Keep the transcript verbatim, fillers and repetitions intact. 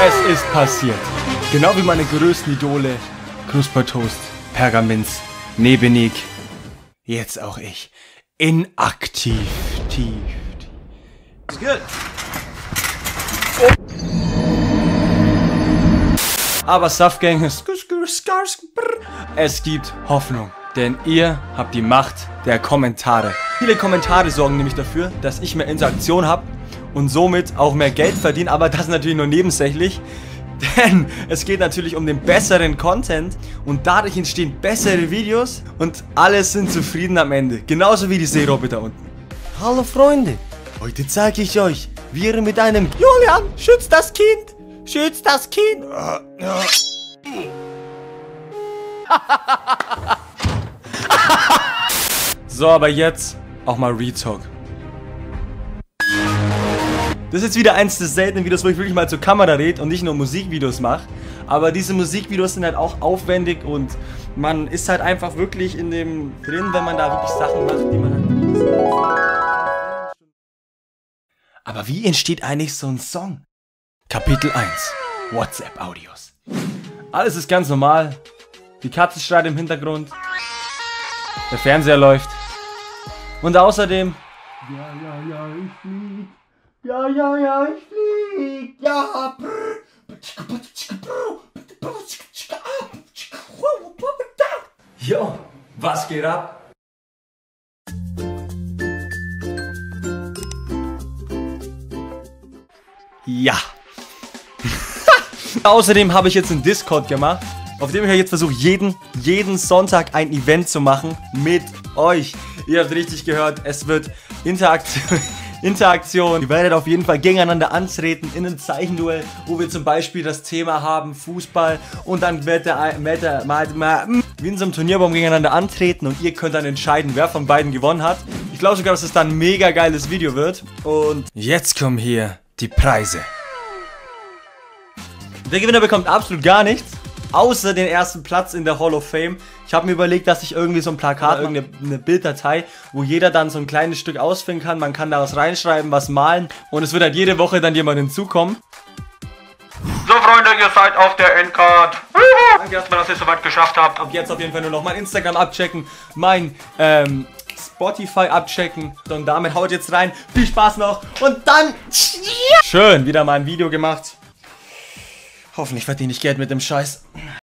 Es ist passiert. Genau wie meine größten Idole, Knuspertoast, Pergamins, Nebenig. Jetzt auch ich. Inaktiv. Tief. It's good. Aber Suffgang, es gibt Hoffnung. Denn ihr habt die Macht der Kommentare. Viele Kommentare sorgen nämlich dafür, dass ich mehr Interaktion habe und somit auch mehr Geld verdiene. Aber das natürlich nur nebensächlich. Denn es geht natürlich um den besseren Content und dadurch entstehen bessere Videos und alle sind zufrieden am Ende. Genauso wie die Seeroboter unten. Hallo Freunde, heute zeige ich euch, wie ihr mit einem Julian, schützt das Kind, schützt das Kind. So, aber jetzt auch mal Retalk. Das ist jetzt wieder eins der seltenen Videos, wo ich wirklich mal zur Kamera rede und nicht nur Musikvideos mache. Aber diese Musikvideos sind halt auch aufwendig und man ist halt einfach wirklich in dem drin, wenn man da wirklich Sachen macht, die man halt... Aber wie entsteht eigentlich so ein Song? Kapitel eins. WhatsApp-Audios. Alles ist ganz normal. Die Katze schreit im Hintergrund. Der Fernseher läuft. Und außerdem... Ja, ja, ja, ich flieg. Ja, ja, ja, ich flieg. Ja. Jo, was geht ab? Ja. Außerdem habe ich jetzt einen Discord gemacht, auf dem ich jetzt versuche, jeden, jeden Sonntag ein Event zu machen mit euch. Ihr habt richtig gehört, es wird Interaktion. Interaktion. Ihr werdet auf jeden Fall gegeneinander antreten in einem Zeichenduell, wo wir zum Beispiel das Thema haben Fußball und dann wird der, wird der mal, mal, wie in so einem Turnierbaum gegeneinander antreten und ihr könnt dann entscheiden, wer von beiden gewonnen hat. Ich glaube sogar, dass es dann ein mega geiles Video wird. Und jetzt kommen hier die Preise. Der Gewinner bekommt absolut gar nichts, außer den ersten Platz in der Hall of Fame. Ich habe mir überlegt, dass ich irgendwie so ein Plakat, irgendeine eine Bilddatei, wo jeder dann so ein kleines Stück ausfüllen kann. Man kann daraus reinschreiben, was malen und es wird halt jede Woche dann jemand hinzukommen. So Freunde, ihr seid auf der Endcard. Danke erstmal, dass ihr es soweit geschafft habt. Ab jetzt auf jeden Fall nur noch mein Instagram abchecken, mein ähm, Spotify abchecken. Und damit haut jetzt rein. Viel Spaß noch und dann... Schön, wieder mal ein Video gemacht. Hoffentlich verdiene ich Geld mit dem Scheiß.